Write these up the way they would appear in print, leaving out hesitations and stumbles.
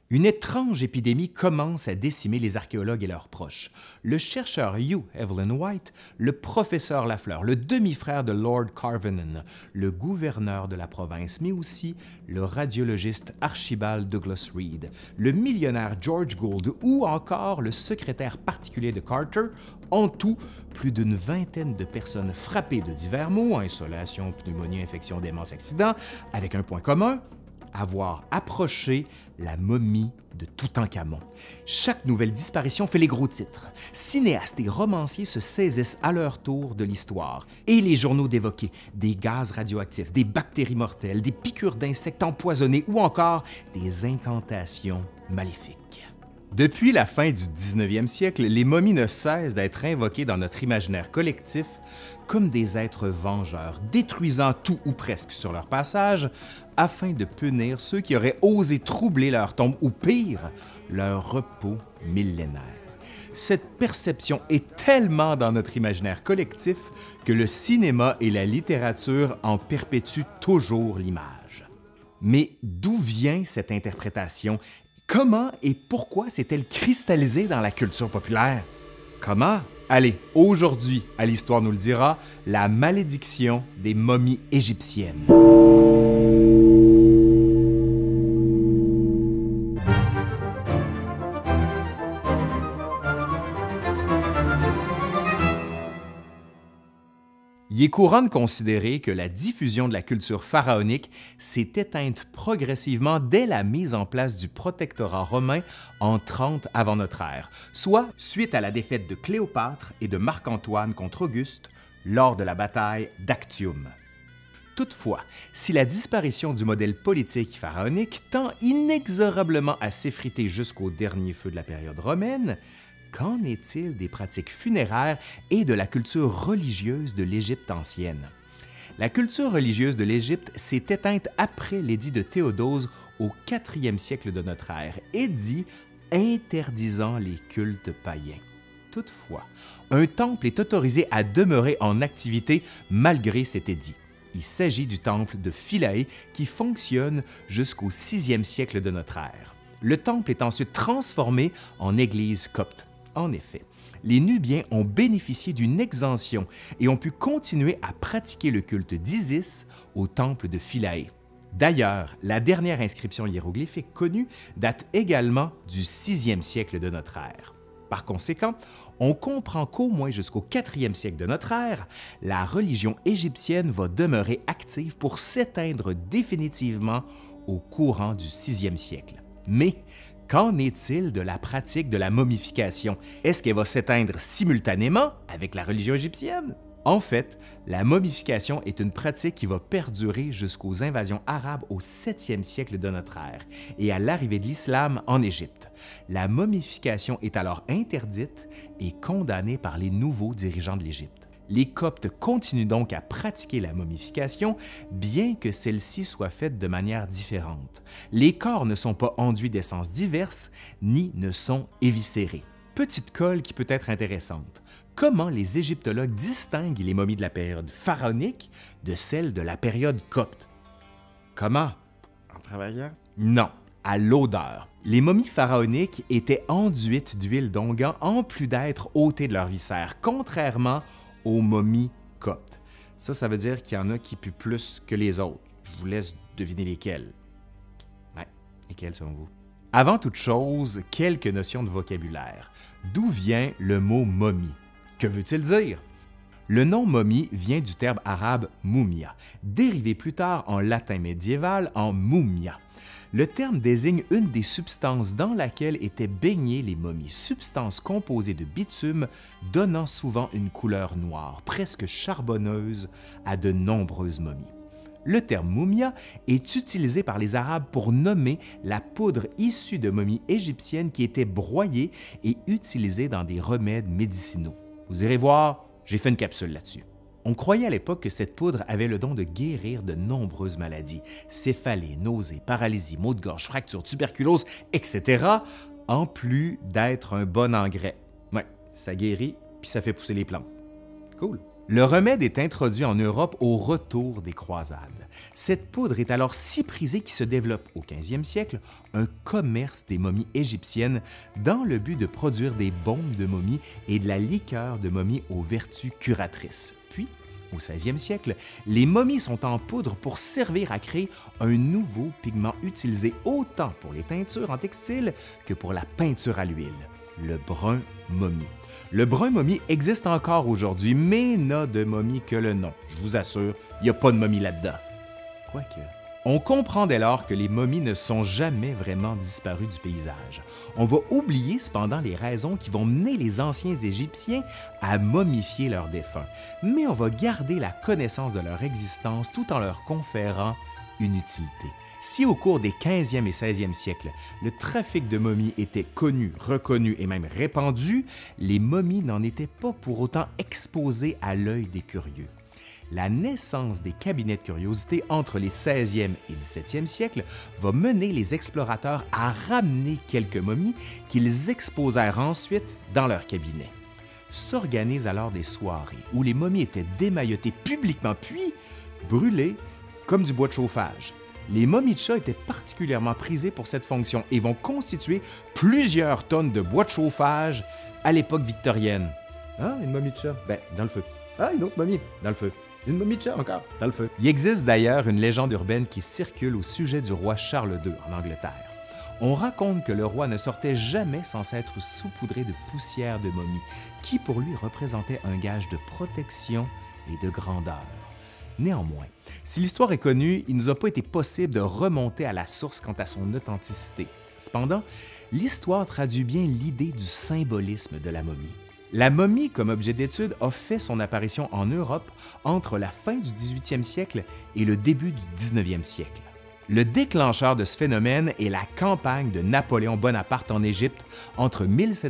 Une étrange épidémie commence à décimer les archéologues et leurs proches. Le chercheur Hugh Evelyn White, le professeur Lafleur, le demi-frère de Lord Carvenan, le gouverneur de la province, mais aussi le radiologiste Archibald Douglas Reed, le millionnaire George Gould ou encore le secrétaire particulier de Carter, en tout, plus d'une vingtaine de personnes frappées de divers maux, insolation, pneumonie, infection, démence, accident, avec un point commun, avoir approché la momie de Toutankhamon. Chaque nouvelle disparition fait les gros titres. Cinéastes et romanciers se saisissent à leur tour de l'histoire et les journaux d'évoquer des gaz radioactifs, des bactéries mortelles, des piqûres d'insectes empoisonnés ou encore des incantations maléfiques. Depuis la fin du 19e siècle, les momies ne cessent d'être invoquées dans notre imaginaire collectif comme des êtres vengeurs, détruisant tout ou presque sur leur passage, afin de punir ceux qui auraient osé troubler leur tombe ou pire, leur repos millénaire. Cette perception est tellement dans notre imaginaire collectif que le cinéma et la littérature en perpétuent toujours l'image. Mais d'où vient cette interprétation? Comment et pourquoi s'est-elle cristallisée dans la culture populaire? Comment? Allez, aujourd'hui, à l'Histoire nous le dira, la malédiction des momies égyptiennes. Il est courant de considérer que la diffusion de la culture pharaonique s'est éteinte progressivement dès la mise en place du protectorat romain en 30 avant notre ère, soit suite à la défaite de Cléopâtre et de Marc-Antoine contre Auguste lors de la bataille d'Actium. Toutefois, si la disparition du modèle politique pharaonique tend inexorablement à s'effriter jusqu'au dernier feu de la période romaine, qu'en est-il des pratiques funéraires et de la culture religieuse de l'Égypte ancienne? La culture religieuse de l'Égypte s'est éteinte après l'édit de Théodose au 4e siècle de notre ère, édit interdisant les cultes païens. Toutefois, un temple est autorisé à demeurer en activité malgré cet édit. Il s'agit du temple de Philae qui fonctionne jusqu'au 6e siècle de notre ère. Le temple est ensuite transformé en église copte. En effet, les Nubiens ont bénéficié d'une exemption et ont pu continuer à pratiquer le culte d'Isis au temple de Philae. D'ailleurs, la dernière inscription hiéroglyphique connue date également du 6e siècle de notre ère. Par conséquent, on comprend qu'au moins jusqu'au 4e siècle de notre ère, la religion égyptienne va demeurer active pour s'éteindre définitivement au courant du 6e siècle. Mais qu'en est-il de la pratique de la momification? Est-ce qu'elle va s'éteindre simultanément avec la religion égyptienne? En fait, la momification est une pratique qui va perdurer jusqu'aux invasions arabes au 7e siècle de notre ère et à l'arrivée de l'islam en Égypte. La momification est alors interdite et condamnée par les nouveaux dirigeants de l'Égypte. Les Coptes continuent donc à pratiquer la momification, bien que celle-ci soit faite de manière différente. Les corps ne sont pas enduits d'essences diverses, ni ne sont éviscérés. Petite colle qui peut être intéressante. Comment les égyptologues distinguent les momies de la période pharaonique de celles de la période copte? Comment? En travaillant? Non, à l'odeur. Les momies pharaoniques étaient enduites d'huile d'onguent en plus d'être ôtées de leurs viscères, contrairement aux momies coptes. Ça veut dire qu'il y en a qui puent plus que les autres. Je vous laisse deviner lesquelles. Ouais, lesquelles selon vous? Avant toute chose, quelques notions de vocabulaire. D'où vient le mot momie? Que veut-il dire? Le nom momie vient du terme arabe mumia, dérivé plus tard en latin médiéval en mumia. Le terme désigne une des substances dans laquelle étaient baignées les momies, substance composée de bitume donnant souvent une couleur noire, presque charbonneuse, à de nombreuses momies. Le terme mumia est utilisé par les Arabes pour nommer la poudre issue de momies égyptiennes qui étaient broyées et utilisées dans des remèdes médicinaux. Vous irez voir, j'ai fait une capsule là-dessus. On croyait à l'époque que cette poudre avait le don de guérir de nombreuses maladies, céphalées, nausées, paralysie, maux de gorge, fractures, tuberculose, etc., en plus d'être un bon engrais. Ouais, ça guérit puis ça fait pousser les plantes. Cool! Le remède est introduit en Europe au retour des croisades. Cette poudre est alors si prisée qu'il se développe au 15e siècle un commerce des momies égyptiennes dans le but de produire des bombes de momies et de la liqueur de momie aux vertus curatrices. Puis, au 16e siècle, les momies sont en poudre pour servir à créer un nouveau pigment utilisé autant pour les teintures en textile que pour la peinture à l'huile, le brun momie. Le brun momie existe encore aujourd'hui, mais n'a de momie que le nom. Je vous assure, il n'y a pas de momie là-dedans. Quoique. On comprend dès lors que les momies ne sont jamais vraiment disparues du paysage. On va oublier cependant les raisons qui vont mener les anciens Égyptiens à momifier leurs défunts, mais on va garder la connaissance de leur existence tout en leur conférant une utilité. Si au cours des 15e et 16e siècles, le trafic de momies était connu, reconnu et même répandu, les momies n'en étaient pas pour autant exposées à l'œil des curieux. La naissance des cabinets de curiosité entre les 16e et 17e siècles va mener les explorateurs à ramener quelques momies qu'ils exposèrent ensuite dans leur cabinet. S'organisent alors des soirées où les momies étaient démaillotées publiquement puis brûlées comme du bois de chauffage. Les momies de chat étaient particulièrement prisées pour cette fonction et vont constituer plusieurs tonnes de bois de chauffage à l'époque victorienne. Ah, une momie de chat? Ben, dans le feu. Ah, une autre momie? Dans le feu. Une momie de chat encore? Dans le feu. Il existe d'ailleurs une légende urbaine qui circule au sujet du roi Charles II en Angleterre. On raconte que le roi ne sortait jamais sans s'être saupoudré de poussière de momie, qui pour lui représentait un gage de protection et de grandeur. Néanmoins, si l'histoire est connue, il ne nous a pas été possible de remonter à la source quant à son authenticité. Cependant, l'histoire traduit bien l'idée du symbolisme de la momie. La momie, comme objet d'étude, a fait son apparition en Europe entre la fin du 18e siècle et le début du 19e siècle. Le déclencheur de ce phénomène est la campagne de Napoléon Bonaparte en Égypte entre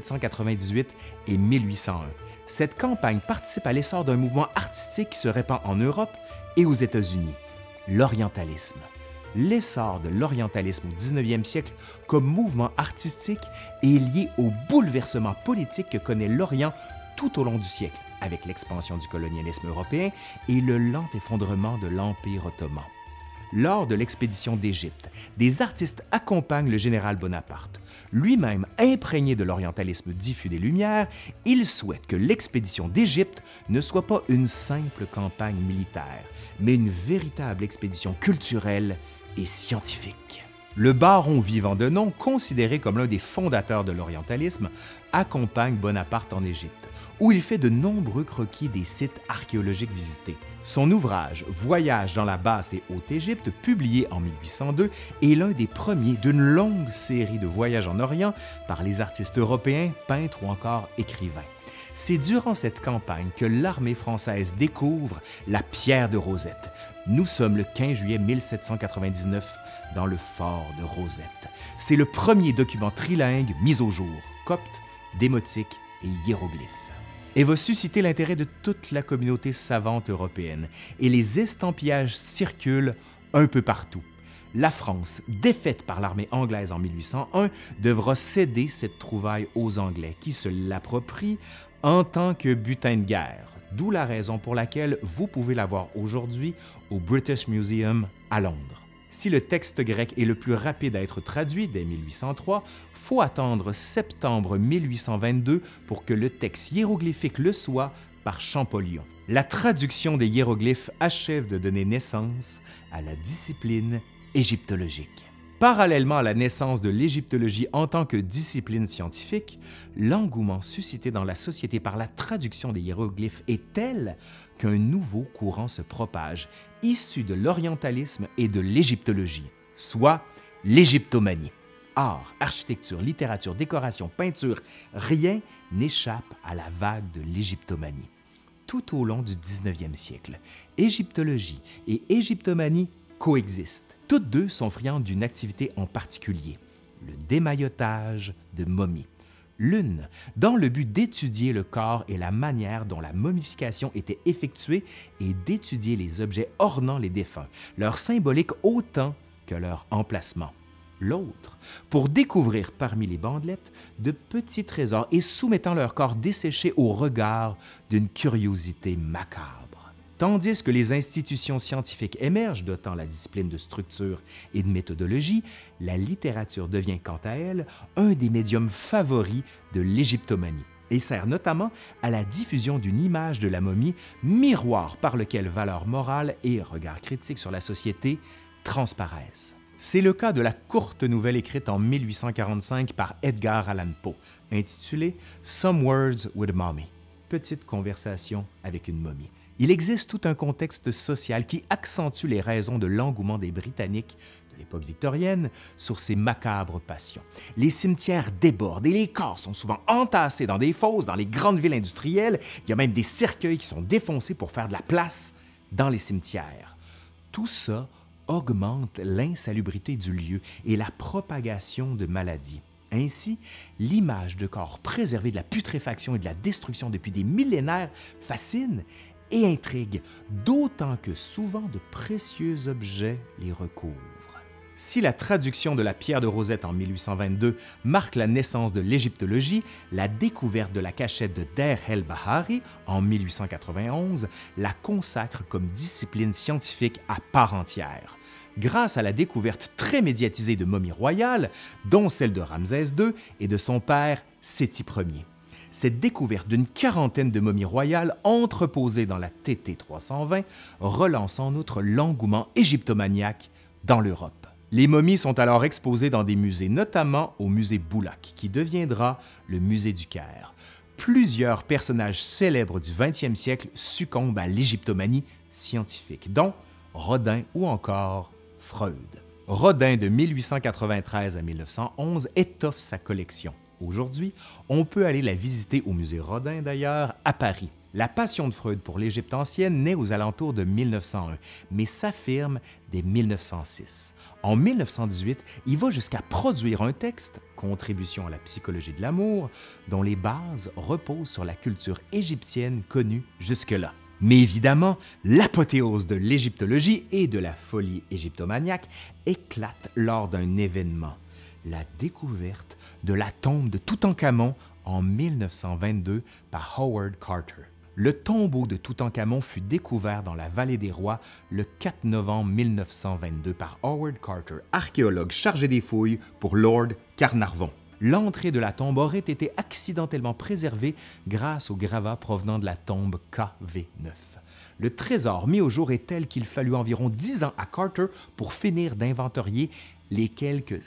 1798 et 1801. Cette campagne participe à l'essor d'un mouvement artistique qui se répand en Europe et aux États-Unis, l'orientalisme. L'essor de l'orientalisme au 19e siècle comme mouvement artistique est lié au bouleversement politique que connaît l'Orient tout au long du siècle, avec l'expansion du colonialisme européen et le lent effondrement de l'Empire ottoman. Lors de l'expédition d'Égypte, des artistes accompagnent le général Bonaparte. Lui-même imprégné de l'orientalisme diffus des Lumières, il souhaite que l'expédition d'Égypte ne soit pas une simple campagne militaire, mais une véritable expédition culturelle et scientifique. Le baron vivant de nom, considéré comme l'un des fondateurs de l'orientalisme, accompagne Bonaparte en Égypte, où il fait de nombreux croquis des sites archéologiques visités. Son ouvrage « Voyage dans la basse et haute Égypte », publié en 1802, est l'un des premiers d'une longue série de voyages en Orient par les artistes européens, peintres ou encore écrivains. C'est durant cette campagne que l'armée française découvre la pierre de Rosette. Nous sommes le 15 juillet 1799 dans le fort de Rosette. C'est le premier document trilingue mis au jour, copte, démotique et hiéroglyphe. Et va susciter l'intérêt de toute la communauté savante européenne, et les estampallages circulent un peu partout. La France, défaite par l'armée anglaise en 1801, devra céder cette trouvaille aux Anglais, qui se l'approprient en tant que butin de guerre, d'où la raison pour laquelle vous pouvez la voir aujourd'hui au British Museum à Londres. Si le texte grec est le plus rapide à être traduit dès 1803, faut attendre septembre 1822 pour que le texte hiéroglyphique le soit par Champollion. La traduction des hiéroglyphes achève de donner naissance à la discipline égyptologique. Parallèlement à la naissance de l'égyptologie en tant que discipline scientifique, l'engouement suscité dans la société par la traduction des hiéroglyphes est tel qu'un nouveau courant se propage, issu de l'orientalisme et de l'égyptologie, soit l'égyptomanie. Art, architecture, littérature, décoration, peinture, rien n'échappe à la vague de l'égyptomanie. Tout au long du 19e siècle, égyptologie et égyptomanie coexistent. Toutes deux sont friandes d'une activité en particulier, le démaillotage de momies. L'une, dans le but d'étudier le corps et la manière dont la momification était effectuée et d'étudier les objets ornant les défunts, leur symbolique autant que leur emplacement. l'autre pour découvrir parmi les bandelettes de petits trésors et soumettant leur corps desséché au regard d'une curiosité macabre. Tandis que les institutions scientifiques émergent, dotant la discipline de structure et de méthodologie, la littérature devient quant à elle un des médiums favoris de l'égyptomanie et sert notamment à la diffusion d'une image de la momie, miroir par lequel valeurs morales et regard critique sur la société transparaissent. C'est le cas de la courte nouvelle écrite en 1845 par Edgar Allan Poe, intitulée « Some Words with a Mommy », petite conversation avec une momie. Il existe tout un contexte social qui accentue les raisons de l'engouement des Britanniques de l'époque victorienne sur ces macabres passions. Les cimetières débordent et les corps sont souvent entassés dans des fosses dans les grandes villes industrielles. Il y a même des cercueils qui sont défoncés pour faire de la place dans les cimetières. Tout ça augmente l'insalubrité du lieu et la propagation de maladies. Ainsi, l'image de corps préservés de la putréfaction et de la destruction depuis des millénaires fascine et intrigue, d'autant que souvent de précieux objets les recouvrent. Si la traduction de la pierre de Rosette en 1822 marque la naissance de l'égyptologie, la découverte de la cachette de Deir el-Bahari en 1891 la consacre comme discipline scientifique à part entière. Grâce à la découverte très médiatisée de momies royales, dont celle de Ramsès II et de son père Séti Ier. Cette découverte d'une quarantaine de momies royales entreposées dans la TT 320 relance en outre l'engouement égyptomaniaque dans l'Europe. Les momies sont alors exposées dans des musées, notamment au musée Boulak, qui deviendra le musée du Caire. Plusieurs personnages célèbres du 20e siècle succombent à l'égyptomanie scientifique, dont Rodin ou encore Freud. Rodin, de 1893 à 1911, étoffe sa collection. Aujourd'hui, on peut aller la visiter au musée Rodin d'ailleurs, à Paris. La passion de Freud pour l'Égypte ancienne naît aux alentours de 1901, mais s'affirme dès 1906. En 1918, il va jusqu'à produire un texte, Contribution à la psychologie de l'amour, dont les bases reposent sur la culture égyptienne connue jusque-là. Mais évidemment, l'apothéose de l'égyptologie et de la folie égyptomaniaque éclate lors d'un événement, la découverte de la tombe de Toutankhamon en 1922 par Howard Carter. Le tombeau de Toutankhamon fut découvert dans la Vallée des Rois le 4 novembre 1922 par Howard Carter, archéologue chargé des fouilles pour Lord Carnarvon. L'entrée de la tombe aurait été accidentellement préservée grâce au gravat provenant de la tombe KV9. Le trésor mis au jour est tel qu'il fallut environ 10 ans à Carter pour finir d'inventorier les quelques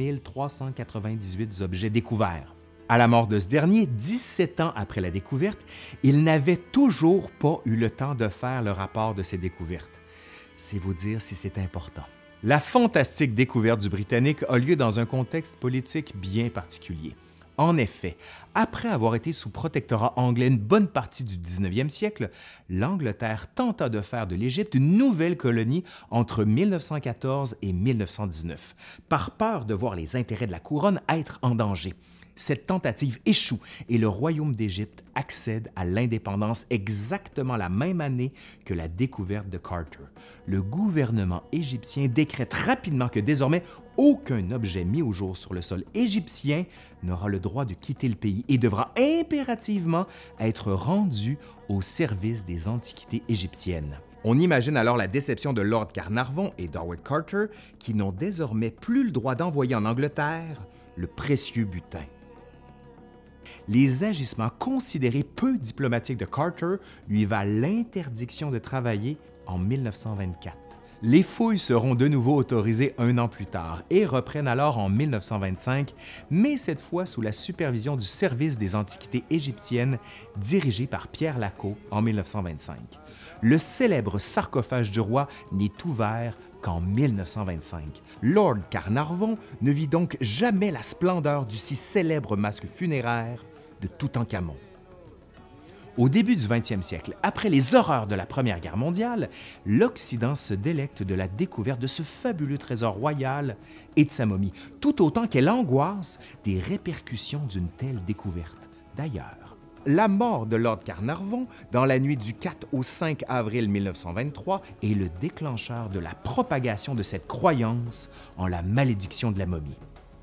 5398 objets découverts. À la mort de ce dernier, 17 ans après la découverte, il n'avait toujours pas eu le temps de faire le rapport de ses découvertes. C'est vous dire si c'est important. La fantastique découverte du Britannique a lieu dans un contexte politique bien particulier. En effet, après avoir été sous protectorat anglais une bonne partie du 19e siècle, l'Angleterre tenta de faire de l'Égypte une nouvelle colonie entre 1914 et 1919, par peur de voir les intérêts de la couronne être en danger. Cette tentative échoue et le royaume d'Égypte accède à l'indépendance exactement la même année que la découverte de Carter. Le gouvernement égyptien décrète rapidement que désormais aucun objet mis au jour sur le sol égyptien n'aura le droit de quitter le pays et devra impérativement être rendu au service des antiquités égyptiennes. On imagine alors la déception de Lord Carnarvon et d'Howard Carter qui n'ont désormais plus le droit d'envoyer en Angleterre le précieux butin. Les agissements considérés peu diplomatiques de Carter lui valent l'interdiction de travailler en 1924. Les fouilles seront de nouveau autorisées un an plus tard et reprennent alors en 1925, mais cette fois sous la supervision du service des antiquités égyptiennes dirigé par Pierre Lacau en 1925. Le célèbre sarcophage du roi n'est ouvert qu'en 1925. Lord Carnarvon ne vit donc jamais la splendeur du si célèbre masque funéraire de Toutankhamon. Au début du 20e siècle, après les horreurs de la Première Guerre mondiale, l'Occident se délecte de la découverte de ce fabuleux trésor royal et de sa momie, tout autant qu'elle angoisse des répercussions d'une telle découverte. D'ailleurs, La mort de Lord Carnarvon dans la nuit du 4 au 5 avril 1923 est le déclencheur de la propagation de cette croyance en la malédiction de la momie.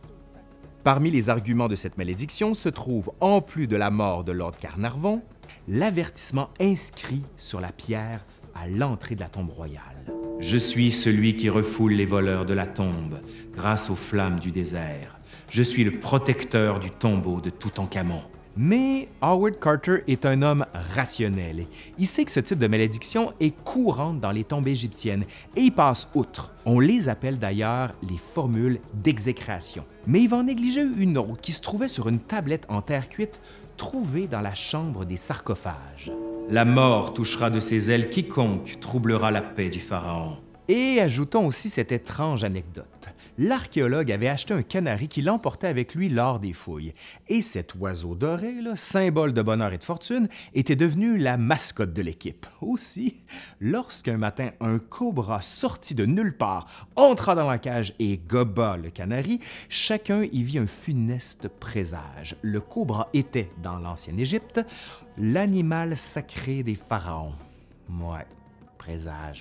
Parmi les arguments de cette malédiction se trouve, en plus de la mort de Lord Carnarvon, l'avertissement inscrit sur la pierre à l'entrée de la tombe royale. « Je suis celui qui refoule les voleurs de la tombe grâce aux flammes du désert. Je suis le protecteur du tombeau de Toutankhamon. » Mais Howard Carter est un homme rationnel. Il sait que ce type de malédiction est courante dans les tombes égyptiennes et il passe outre. On les appelle d'ailleurs les formules d'exécration. Mais il va en négliger une autre qui se trouvait sur une tablette en terre cuite trouvée dans la chambre des sarcophages. « La mort touchera de ses ailes quiconque troublera la paix du pharaon. » Et ajoutons aussi cette étrange anecdote. L'archéologue avait acheté un canari qu'il emportait avec lui lors des fouilles. Et cet oiseau doré, là, symbole de bonheur et de fortune, était devenu la mascotte de l'équipe. Aussi, lorsqu'un matin, un cobra sorti de nulle part entra dans la cage et goba le canari, chacun y vit un funeste présage. Le cobra était, dans l'ancienne Égypte, l'animal sacré des pharaons. Ouais, présage.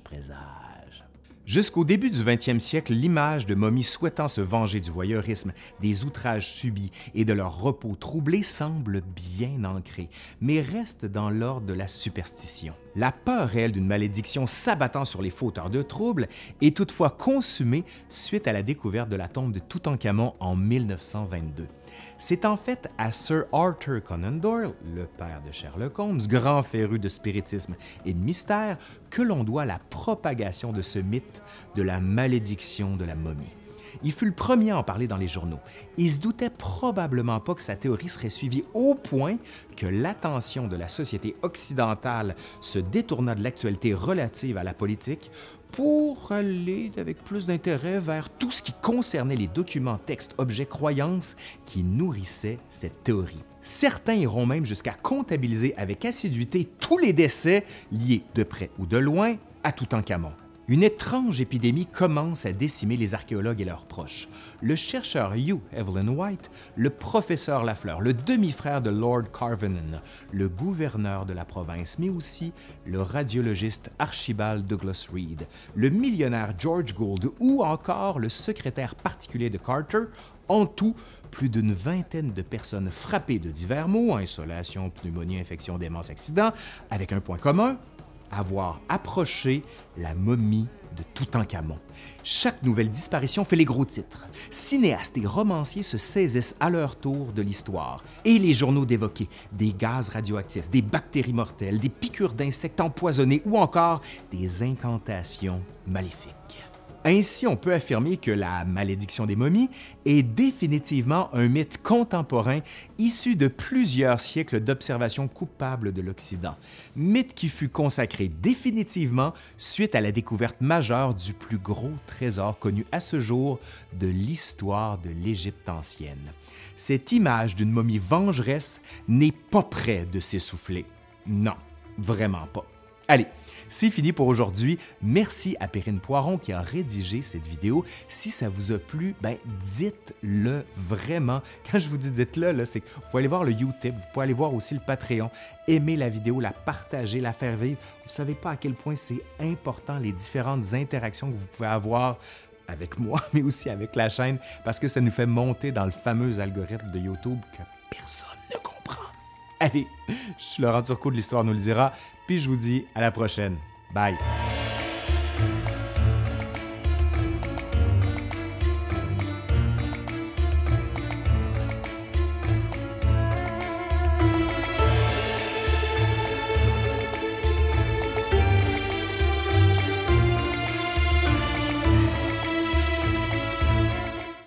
Jusqu'au début du 20e siècle, l'image de momies souhaitant se venger du voyeurisme, des outrages subis et de leur repos troublé semble bien ancrée, mais reste dans l'ordre de la superstition. La peur réelle d'une malédiction s'abattant sur les fauteurs de troubles est toutefois consumée suite à la découverte de la tombe de Toutankhamon en 1922. C'est en fait à Sir Arthur Conan Doyle, le père de Sherlock Holmes, grand féru de spiritisme et de mystère, que l'on doit la propagation de ce mythe de la malédiction de la momie. Il fut le premier à en parler dans les journaux. Il se doutait probablement pas que sa théorie serait suivie au point que l'attention de la société occidentale se détourna de l'actualité relative à la politique pour aller avec plus d'intérêt vers tout ce qui concernait les documents, textes, objets, croyances qui nourrissaient cette théorie. Certains iront même jusqu'à comptabiliser avec assiduité tous les décès liés de près ou de loin à Toutankhamon. Une étrange épidémie commence à décimer les archéologues et leurs proches. Le chercheur Hugh Evelyn White, le professeur Lafleur, le demi-frère de Lord Carvenan, le gouverneur de la province, mais aussi le radiologiste Archibald Douglas Reed, le millionnaire George Gould ou encore le secrétaire particulier de Carter, en tout, plus d'une vingtaine de personnes frappées de divers maux, insolation, pneumonie, infection, démence, accident, avec un point commun, avoir approché la momie de Toutankhamon. Chaque nouvelle disparition fait les gros titres. Cinéastes et romanciers se saisissent à leur tour de l'histoire et les journaux d'évoquer des gaz radioactifs, des bactéries mortelles, des piqûres d'insectes empoisonnés ou encore des incantations maléfiques. Ainsi, on peut affirmer que la malédiction des momies est définitivement un mythe contemporain issu de plusieurs siècles d'observations coupables de l'Occident. Mythe qui fut consacré définitivement suite à la découverte majeure du plus gros trésor connu à ce jour de l'histoire de l'Égypte ancienne. Cette image d'une momie vengeresse n'est pas près de s'essouffler. Non, vraiment pas. Allez, c'est fini pour aujourd'hui. Merci à Perrine Poiron qui a rédigé cette vidéo. Si ça vous a plu, dites-le vraiment. Quand je vous dis dites-le, c'est que vous pouvez aller voir le Utip, vous pouvez aller voir aussi le Patreon, aimer la vidéo, la partager, la faire vivre. Vous ne savez pas à quel point c'est important les différentes interactions que vous pouvez avoir avec moi, mais aussi avec la chaîne, parce que ça nous fait monter dans le fameux algorithme de YouTube que personne ne comprend. Allez, je suis Laurent Turcot de l'Histoire nous le dira, puis je vous dis à la prochaine. Bye!